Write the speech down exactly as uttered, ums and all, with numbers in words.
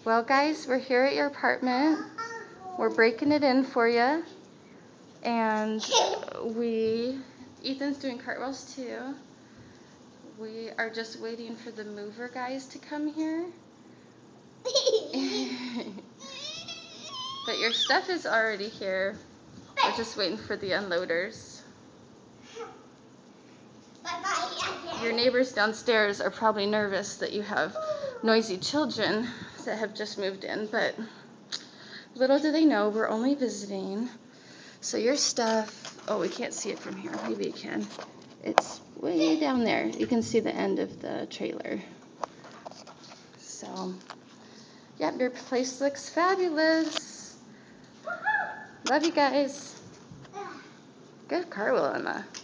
Well, guys, we're here at your apartment. We're breaking it in for you. And we, Ethan's doing cartwheels too. We are just waiting for the mover guys to come here. But your stuff is already here. We're just waiting for the unloaders. Your neighbors downstairs are probably nervous that you have noisy children that have just moved in, but little do they know we're only visiting. So your stuff, oh, we can't see it from here. Maybe you can. It's way down there. You can see the end of the trailer. So, yep, your place looks fabulous. Love you guys. Good cartwheel, Emma.